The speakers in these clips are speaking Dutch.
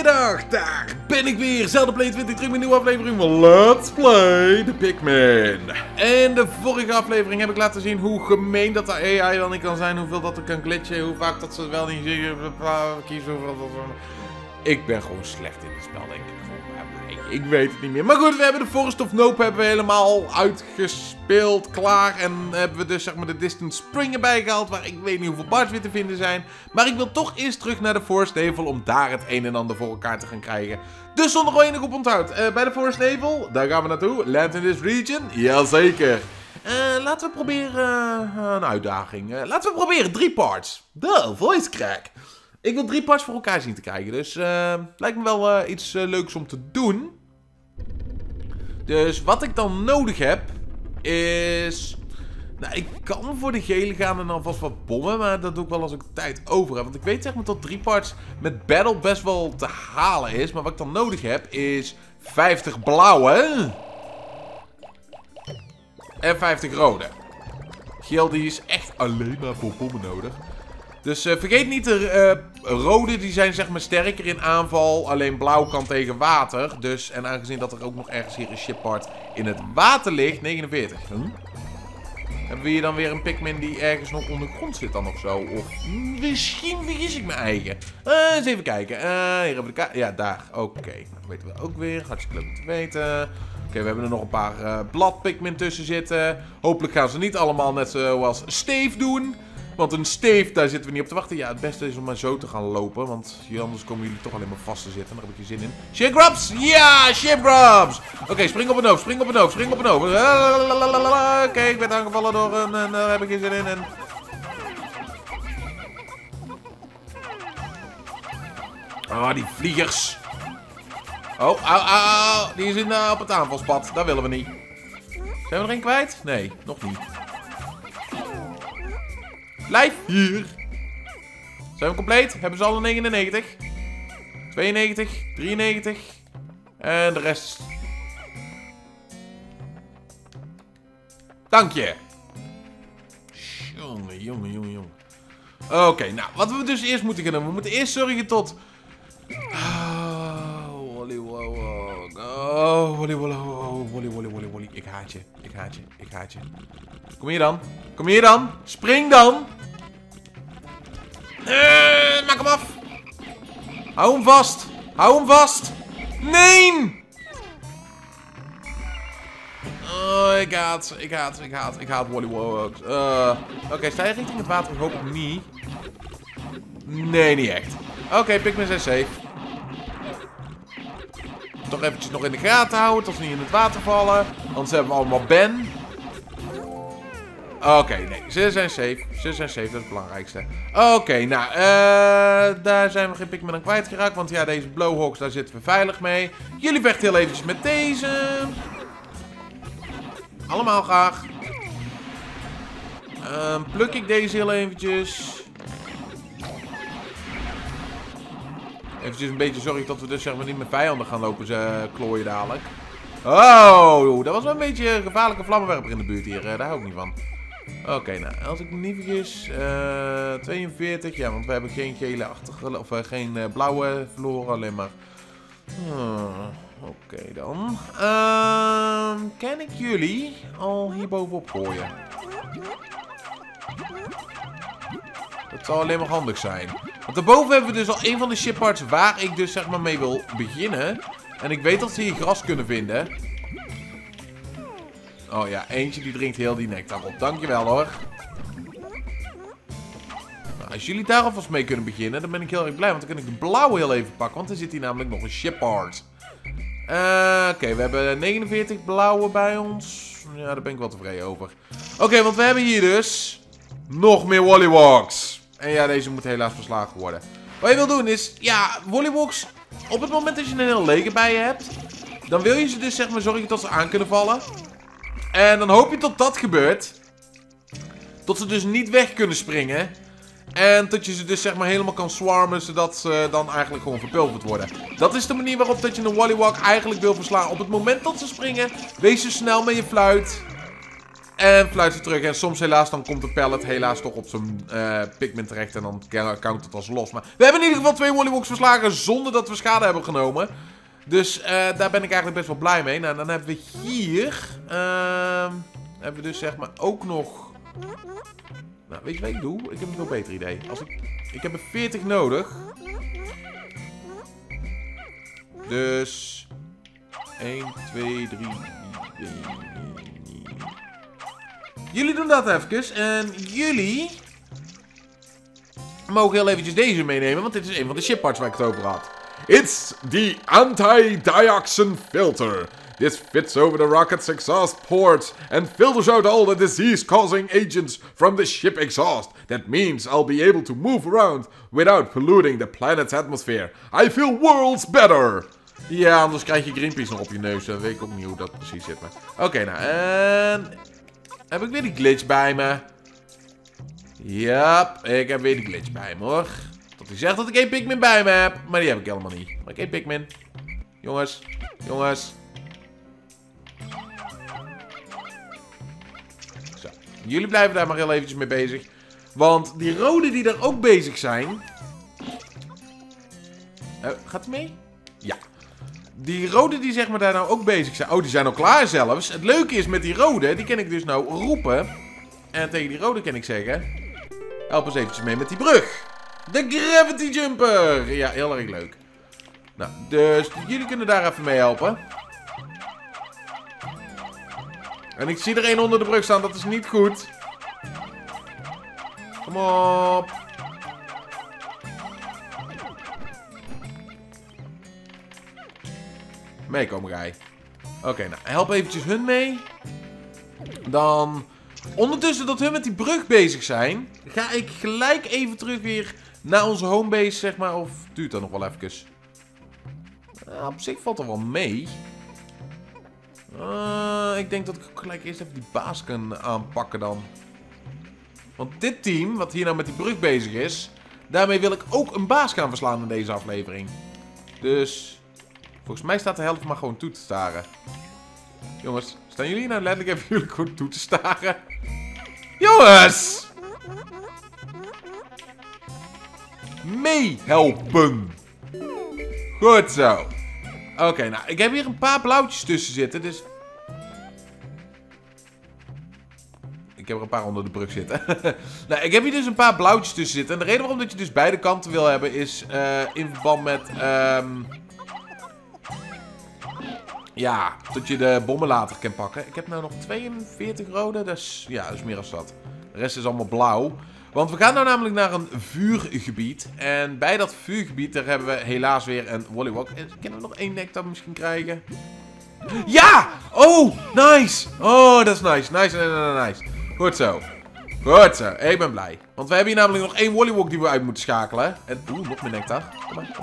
Goedemiddag, daar ben ik weer. Zelda 23 terug met een nieuwe aflevering van Let's Play The Pikmin. En de vorige aflevering heb ik laten zien hoe gemeen dat de AI dan niet kan zijn. Hoeveel dat er kan glitchen, hoe vaak dat ze wel niet kiezen. Ik ben gewoon slecht in het spel, denk ik. Ik weet het niet meer. Maar goed, we hebben de Forest of Nope hebben we helemaal uitgespeeld, klaar. En hebben we dus zeg maar de Distant Spring erbij gehaald, waar ik weet niet hoeveel parts weer te vinden zijn. Maar ik wil toch eerst terug naar de Forest Navel om daar het een en ander voor elkaar te gaan krijgen. Dus zonder enig op onthoud. Bij de Forest Navel, daar gaan we naartoe. Land in this region, jazeker. Laten we proberen een uitdaging. Laten we proberen 3 parts. Voice crack. Ik wil 3 parts voor elkaar zien te krijgen. Dus lijkt me wel iets leuks om te doen. Dus wat ik dan nodig heb is... Nou, ik kan voor de gele gaan en alvast wat bommen. Maar dat doe ik wel als ik tijd over heb. Want ik weet zeg maar dat 3 parts met battle best wel te halen is. Maar wat ik dan nodig heb is 50 blauwe. En 50 rode. Geel die is echt alleen maar voor bommen nodig. Dus vergeet niet, de rode die zijn zeg maar sterker in aanval. Alleen blauw kan tegen water. Dus, en aangezien dat er ook nog ergens hier een shippart in het water ligt. 49. Hebben we hier dan weer een Pikmin die ergens nog onder de grond zit dan of zo? Of misschien vergis ik mijn eigen. Eens even kijken. Hier hebben we de kaart. Ja, daar. Oké. Nou, weten we ook weer. Hartstikke leuk om te weten. Oké, we hebben er nog een paar blad Pikmin tussen zitten. Hopelijk gaan ze niet allemaal net zoals Steve doen. Want een Steve, daar zitten we niet op te wachten. Ja, het beste is om maar zo te gaan lopen. Want anders komen jullie toch alleen maar vast te zitten. Daar heb ik geen zin in. Shipgrubs! Ja, Shipgrubs! Oké, spring op een hoofd, spring op een hoofd, spring op een hoofd. Oké, ik ben aangevallen door hem en daar heb ik geen zin in. En... Oh, die vliegers. Oh, die is op het aanvalspad. Dat willen we niet. Zijn we er een kwijt? Nee, nog niet. Blijf hier. Zijn we compleet? Hebben ze alle 99? 92, 93. En de rest. Dank je. Jongen. Oké, nou, wat we dus eerst moeten gaan doen. We moeten eerst zorgen tot... Wolly. Ik haat je. Kom hier dan. Spring dan. Maak hem af. Hou hem vast. Nee. Oh, ik haat Wollywogs. Oké, sta je richting het water? Ik hoop het niet. Nee, niet echt. Oké, Pikmin zijn safe. Toch eventjes nog in de gaten houden tot ze niet in het water vallen. Anders hebben we allemaal Ben. Oké, nee. Ze zijn safe, dat is het belangrijkste. Oké, nou, daar zijn we geen Pikmin aan kwijtgeraakt. Want ja, deze Blowhogs, daar zitten we veilig mee. Jullie vechten heel eventjes met deze. Allemaal graag. Pluk ik deze heel eventjes. Eventjes een beetje zorgen dat we dus zeg maar niet met vijanden gaan lopen klooien dadelijk. Oh, dat was wel een beetje een gevaarlijke vlammenwerper in de buurt hier. Daar hou ik niet van. Oké, nou, als ik me niet vergis, 42, ja, want we hebben geen gele of geen blauwe verloren, alleen maar. Oké dan. Kan ik jullie al hier bovenop gooien? Dat zou alleen maar handig zijn. Want daarboven hebben we dus al een van de shipparts waar ik dus zeg maar mee wil beginnen. En ik weet dat ze hier gras kunnen vinden. Oh ja, eentje die drinkt heel die nectar op. Dankjewel hoor. Nou, als jullie daar alvast mee kunnen beginnen, dan ben ik heel erg blij. Want dan kan ik de blauwe heel even pakken. Want er zit hier namelijk nog een shippart. Oké, we hebben 49 blauwe bij ons. Ja, daar ben ik wel tevreden over. Oké, want we hebben hier dus nog meer Wollywogs. En ja, deze moet helaas verslagen worden. Wat je wil doen is, ja, Wollywogs, op het moment dat je een heel leger bij je hebt, dan wil je ze dus zeg maar zorgen dat ze aan kunnen vallen. En dan hoop je tot dat gebeurt. Tot ze dus niet weg kunnen springen. En dat je ze dus zeg maar helemaal kan swarmen, zodat ze dan eigenlijk gewoon verpulverd worden. Dat is de manier waarop dat je een Wollywog eigenlijk wil verslaan. Op het moment dat ze springen, wees zo snel met je fluit. En fluit ze terug. En soms helaas, dan komt de pallet helaas toch op zijn Pikmin terecht. En dan count het als los. Maar we hebben in ieder geval 2 Wollywogs verslagen zonder dat we schade hebben genomen. Dus daar ben ik eigenlijk best wel blij mee. Nou, dan hebben we hier... hebben we dus zeg maar ook nog... Nou, weet je wat ik doe? Ik heb een veel beter idee. Ik heb er 40 nodig. Dus... 1, 2, 3... Jullie doen dat even. En jullie... mogen heel eventjes deze meenemen. Want dit is een van de shipparts waar ik het over had. It's the anti-dioxin filter. This fits over the rocket's exhaust port and filters out all the disease-causing agents from the ship exhaust. That means I'll be able to move around without polluting the planet's atmosphere. I feel worlds better. Ja, anders krijg je Greenpeace nog op je neus. Dan weet ik ook niet hoe dat precies zit. Oké, nou, en... heb ik weer die glitch bij me? Ja, ik heb weer die glitch bij me, hoor. Tot hij zegt dat ik 1 Pikmin bij me heb. Maar die heb ik helemaal niet. Maar ik 1 Pikmin. Jongens. Jongens. Zo. Jullie blijven daar maar heel eventjes mee bezig. Want die rode die daar ook bezig zijn... gaat hij mee? Ja. Die rode die zeg maar daar nou ook bezig zijn. Oh, die zijn al klaar zelfs. Het leuke is met die rode, die kan ik dus nou roepen. En tegen die rode kan ik zeggen... help eens eventjes mee met die brug. De Gravity Jumper. Ja, heel erg leuk. Nou, dus jullie kunnen daar even mee helpen. En ik zie er één onder de brug staan, dat is niet goed. Kom op. Meekomen, gij. Oké, nou, help eventjes hun mee. Dan... ondertussen dat hun met die brug bezig zijn, ga ik gelijk even terug weer naar onze homebase, zeg maar. Of duurt dat nog wel even? Op zich valt er wel mee. Ik denk dat ik gelijk eerst even die baas kan aanpakken dan. Want dit team, wat hier nou met die brug bezig is, daarmee wil ik ook een baas gaan verslaan in deze aflevering. Dus, volgens mij staat de helft maar gewoon toe te staren. Jongens, staan jullie nou letterlijk even jullie gewoon toe te staren? Jongens! Meehelpen! Goed zo. Oké, nou, ik heb hier een paar blauwtjes tussen zitten, dus... ik heb er een paar onder de brug zitten. Nou, ik heb hier dus een paar blauwtjes tussen zitten. En de reden waarom dat je dus beide kanten wil hebben is in verband met... ja, dat je de bommen later kan pakken. Ik heb nou nog 42 rode, dus ja, dat is meer dan dat. De rest is allemaal blauw. Want we gaan nou namelijk naar een vuurgebied. En bij dat vuurgebied, daar hebben we helaas weer een Wollywog. Kunnen we nog 1 nectar misschien krijgen? Ja! Oh, nice! Oh, dat is nice. Nice. Goed zo. Goed zo, ik ben blij. Want we hebben hier namelijk nog 1 Wollywog die we uit moeten schakelen. En, nog meer nectar. Kom maar.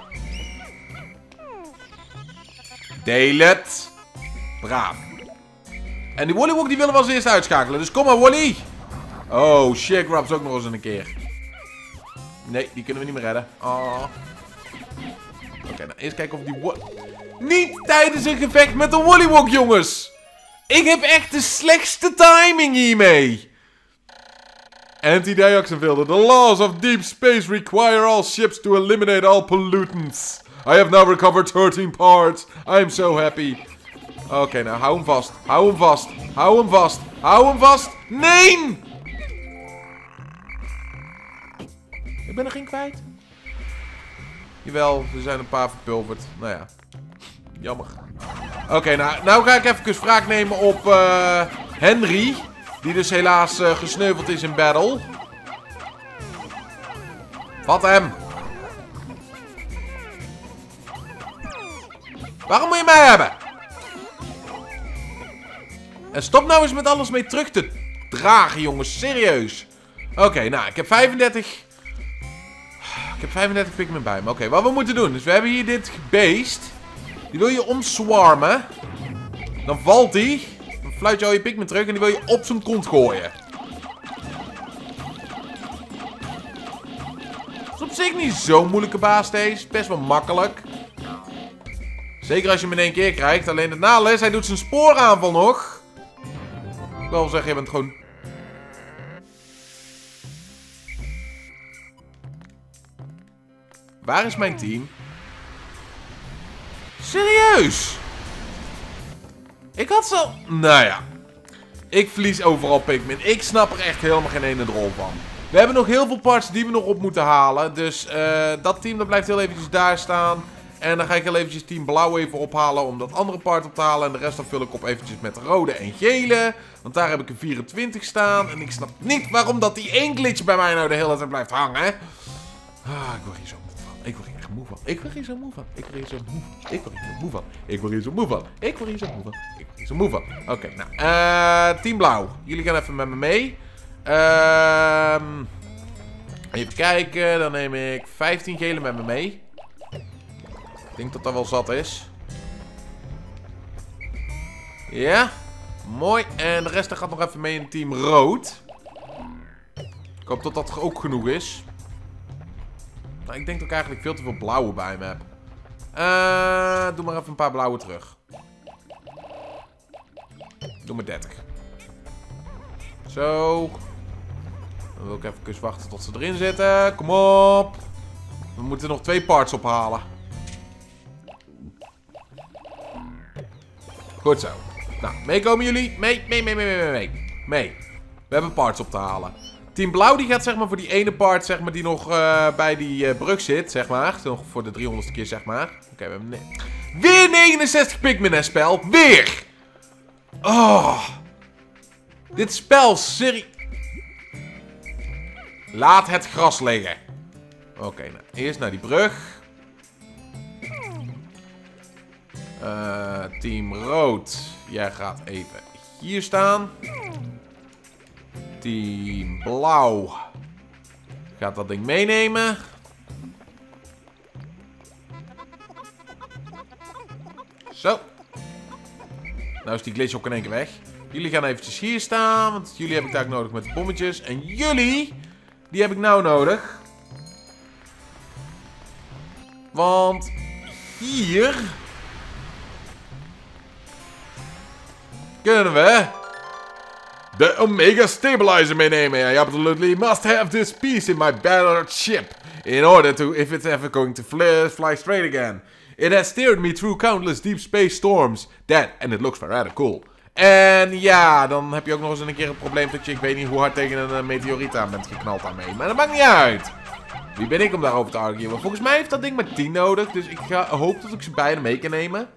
Deel het. Braaf. En die Wollywog die willen we als eerst uitschakelen. Dus kom maar, Wolly. Oh, shit, grabs ook nog eens een keer. Nee, die kunnen we niet meer redden. Oh. Oké, nou eerst kijken of die niet tijdens een gevecht met een Wollywog, jongens. Ik heb echt de slechtste timing hiermee. Anti-dioxin filter. The laws of deep space require all ships to eliminate all pollutants. I have now recovered 13 parts. I am so happy. Oké, nou, hou hem vast. Hou hem vast. Hou hem vast. Hou hem vast. Nee! Ik ben er geen kwijt. Jawel, er zijn een paar verpulverd. Nou ja. Jammer. Oké, nou ga ik even wraak nemen op Henry. Die dus helaas gesneuveld is in battle. Vat hem. Waarom moet je mij hebben? En stop nou eens met alles mee terug te dragen, jongens. Serieus. Oké, nou, ik heb 35... ik heb 35 Pikmin bij me. Oké, wat we moeten doen. Dus we hebben hier dit beest. Die wil je omswarmen. Dan valt die. Dan fluit je al je Pikmin terug. En die wil je op zijn kont gooien. Dat is op zich niet zo'n moeilijke baas deze. Best wel makkelijk. Zeker als je hem in 1 keer krijgt. Alleen het nadeel is, hij doet zijn spooraanval nog. Ik wil zeggen, je bent gewoon... Waar is mijn team? Serieus? Ik had zo... Nou ja. Ik verlies overal Pikmin. Ik snap er echt helemaal geen ene rol van. We hebben nog heel veel parts die we nog op moeten halen. Dus dat team dat blijft heel eventjes daar staan. En dan ga ik heel eventjes team blauw even ophalen om dat andere part op te halen. En de rest dan vul ik op eventjes met rode en gele. Want daar heb ik een 24 staan. En ik snap niet waarom dat die één glitch bij mij nou de hele tijd blijft hangen. Ah, ik word hier zo moe van. Ik word hier echt moe van. Ik word hier zo moe van. Ik word hier zo moe van. Ik word hier zo moe van. Ik word hier zo moe van. Ik word hier zo moe van. Ik word hier zo moe van. Oké, nou. Team blauw. Jullie gaan even met me mee. Even kijken. Dan neem ik 15 gele met me mee. Ik denk dat dat wel zat is. Ja. Mooi. En de rest gaat nog even mee in team rood. Ik hoop dat dat ook genoeg is. Nou, ik denk dat ik eigenlijk veel te veel blauwe bij me heb. Doe maar even een paar blauwe terug. Doe maar 30. Zo. Dan wil ik even wachten tot ze erin zitten. Kom op. We moeten nog 2 parts ophalen. Goed zo. Nou, meekomen jullie? Mee. We hebben parts op te halen. Team blauw die gaat zeg maar voor die ene part zeg maar die nog bij die brug zit, zeg maar. Nog voor de 300ste keer, zeg maar. Oké, we hebben... Weer 69 Pikmin in spel. Weer! Oh. Dit spel, Laat het gras liggen. Oké, nou, eerst naar die brug. Team rood. Jij gaat even hier staan. Team blauw gaat dat ding meenemen. Zo. Nou is die glitch ook in één keer weg. Jullie gaan eventjes hier staan. Want jullie heb ik daar nodig met de bommetjes. En jullie, die heb ik nou nodig. Want hier kunnen we de Omega Stabilizer meenemen. I absolutely must have this piece in my battered ship. In order to, if it's ever going to fly straight again. It has steered me through countless deep space storms. And it looks rather cool. En ja, dan heb je ook nog eens een keer het probleem dat je, ik weet niet hoe hard tegen een meteoriet aan bent geknald daarmee. Maar dat maakt niet uit. Wie ben ik om daarover te argueren? Volgens mij heeft dat ding maar 10 nodig. Dus ik hoop dat ik ze beide mee kan nemen.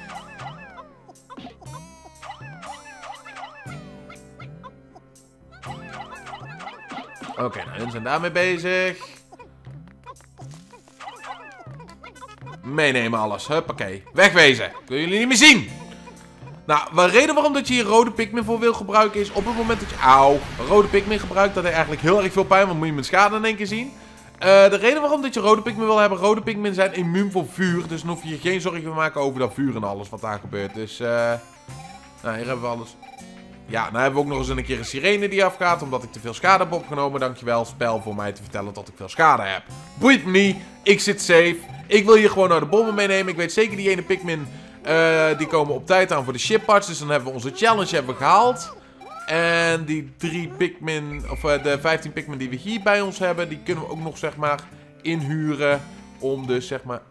Oké, nou, hun zijn daarmee bezig. Meenemen alles. Huppakee. Wegwezen. Ik wil jullie niet meer zien. Nou, de reden waarom dat je hier rode Pikmin voor wil gebruiken is op het moment dat je... Auw. Rode Pikmin gebruikt, dat hij eigenlijk heel erg veel pijn. Want moet je mijn schade in één keer zien. De reden waarom dat je rode Pikmin wil hebben. Rode Pikmin zijn immuun voor vuur. Dus dan hoef je je geen zorgen te maken over dat vuur en alles wat daar gebeurt. Dus, nou, hier hebben we alles. Ja, nou hebben we ook nog eens een keer een sirene die afgaat. Omdat ik te veel schade heb opgenomen. Dankjewel, spel, voor mij te vertellen dat ik veel schade heb. Boeit me niet. Ik zit safe. Ik wil hier gewoon naar de bommen meenemen. Ik weet zeker die ene Pikmin... die komen op tijd aan voor de shipparts. Dus dan hebben we onze challenge gehaald. En die 3 Pikmin... Of de 15 Pikmin die we hier bij ons hebben... Die kunnen we ook nog, zeg maar, inhuren. Om dus, zeg maar...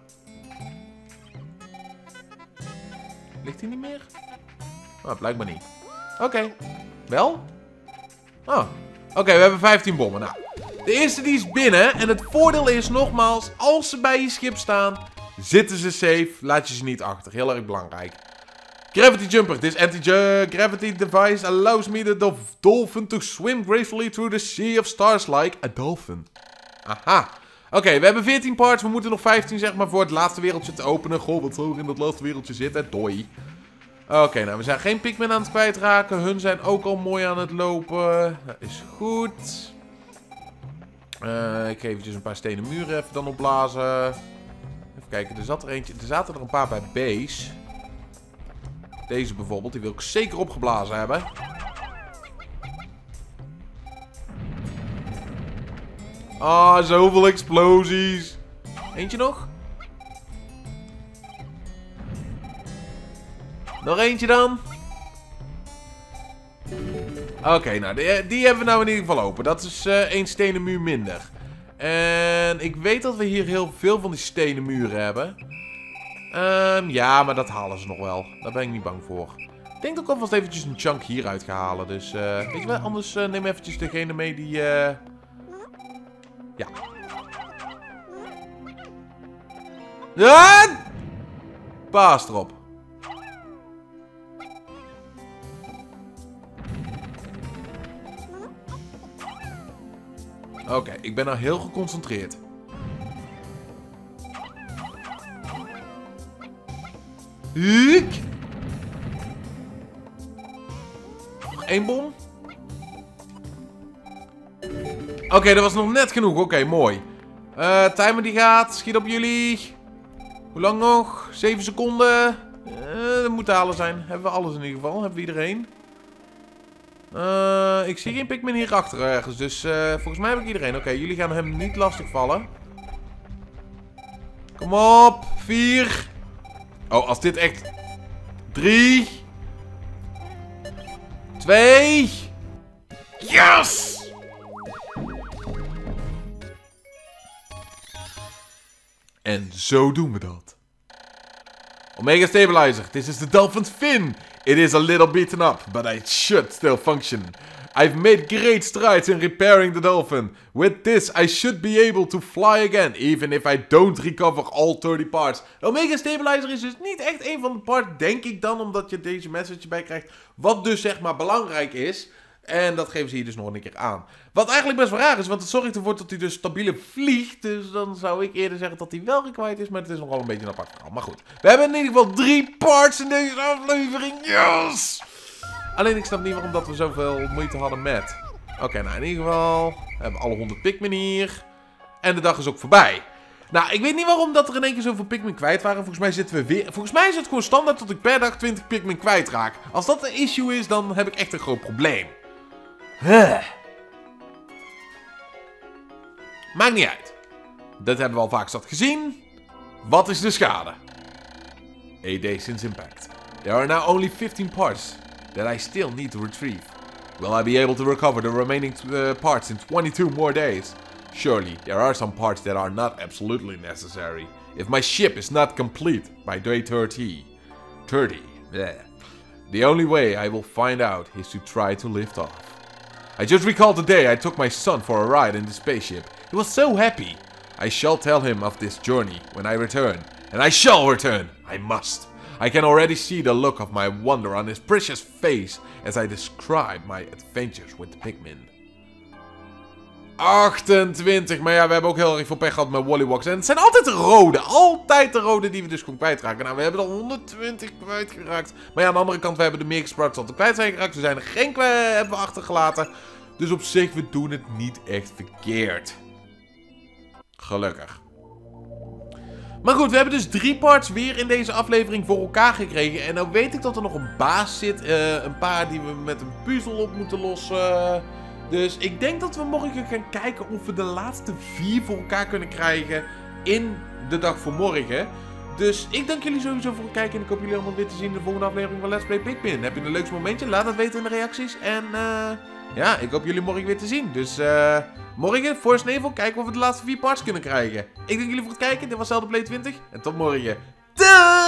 Ligt hij niet meer? Oh, blijkbaar niet. Oké. Wel? Oh. Oké, we hebben 15 bommen. Nou, de eerste die is binnen. En het voordeel is, nogmaals, als ze bij je schip staan, zitten ze safe. Laat je ze niet achter. Heel erg belangrijk. Gravity Jumper. This anti-gravity device allows me the dolphin to swim gracefully through the sea of stars like a dolphin. Aha. Oké, we hebben 14 parts. We moeten nog 15, zeg maar, voor het laatste wereldje te openen. Goh, wat zou er in dat laatste wereldje zitten? Doei. Oké, nou, we zijn geen Pikmin aan het kwijtraken. Hun zijn ook al mooi aan het lopen. Dat is goed. Ik ga eventjes een paar stenen muren even dan opblazen. Even kijken, er zat er eentje. Er zaten er een paar bij base. Deze bijvoorbeeld, die wil ik zeker opgeblazen hebben. Ah, zoveel explosies. Eentje nog? Nog eentje dan. Oké, nou, die hebben we nou in ieder geval open. Dat is 1 stenen muur minder. En ik weet dat we hier heel veel van die stenen muren hebben. Ja, maar dat halen ze nog wel. Daar ben ik niet bang voor. Ik denk dat ik alvast eventjes een chunk hieruit ga halen. Dus, weet je wat? Anders neem eventjes degene mee die... Ja. Paas erop. Oké, ik ben nou heel geconcentreerd. Nog 1 bom. Oké, dat was nog net genoeg. Oké, mooi. Timer die gaat. Schiet op jullie. Hoe lang nog? 7 seconden. Dat moet te halen zijn. Hebben we alles in ieder geval. Hebben we iedereen. Ik zie geen Pikmin hierachter ergens. Dus volgens mij heb ik iedereen. Oké, jullie gaan hem niet lastigvallen. Kom op. 4. Oh, als dit echt... 3. 2. Yes! En zo doen we dat. Omega Stabilizer. This is the dolphin's fin. It is a little beaten up, but it should still function. I've made great strides in repairing the dolphin. With this, I should be able to fly again, even if I don't recover all 30 parts. De Omega Stabilizer is dus niet echt een van de parts, denk ik dan, omdat je deze message bij krijgt. Wat dus zeg maar belangrijk is. En dat geven ze hier dus nog een keer aan. Wat eigenlijk best wel raar is, want het zorgt ervoor dat hij dus stabieler vliegt. Dus dan zou ik eerder zeggen dat hij wel required is, maar het is nogal een beetje een apart verhaal. Maar goed, we hebben in ieder geval 3 parts in deze aflevering. Yes! Alleen ik snap niet waarom dat we zoveel moeite hadden met. Oké, nou in ieder geval we hebben alle 100 Pikmin hier. En de dag is ook voorbij. Nou, ik weet niet waarom dat er in één keer zoveel Pikmin kwijt waren. Volgens mij zitten we weer... Volgens mij is het gewoon standaard dat ik per dag 20 Pikmin kwijtraak. Als dat een issue is, dan heb ik echt een groot probleem. Maakt niet uit. Dat hebben we al vaak zat gezien. Wat is de schade? A day since impact. There are now only 15 parts that I still need to retrieve. Will I be able to recover the remaining parts in 22 more days? Surely, there are some parts that are not absolutely necessary. If my ship is not complete by day 30, the only way I will find out is to try to lift off. I just recalled the day I took my son for a ride in the spaceship. He was so happy. I shall tell him of this journey when I return. And I shall return. I must. I can already see the look of my wonder on his precious face as I describe my adventures with the Pikmin. 28. Maar ja, we hebben ook heel erg veel pech gehad met Wollywogs. En het zijn altijd de rode. Altijd de rode die we dus gewoon kwijtraken. Nou, we hebben er 120 kwijtgeraakt. Maar ja, aan de andere kant, we hebben de meer Sprouts al te kwijt zijn geraakt. We zijn er geen hebben we achtergelaten. Dus op zich, we doen het niet echt verkeerd. Gelukkig. Maar goed, we hebben dus 3 parts weer in deze aflevering voor elkaar gekregen. En nou weet ik dat er nog een baas zit. Een paar die we met een puzzel op moeten lossen. Dus ik denk dat we morgen gaan kijken of we de laatste 4 voor elkaar kunnen krijgen in de dag voor morgen. Dus ik dank jullie sowieso voor het kijken en ik hoop jullie allemaal weer te zien in de volgende aflevering van Let's Play Pikmin. Heb je een leukste momentje? Laat het weten in de reacties. En ja, ik hoop jullie morgen weer te zien. Dus morgen voor Snevel kijken of we de laatste 4 parts kunnen krijgen. Ik dank jullie voor het kijken. Dit was Zelda Play 20 en tot morgen. Doei!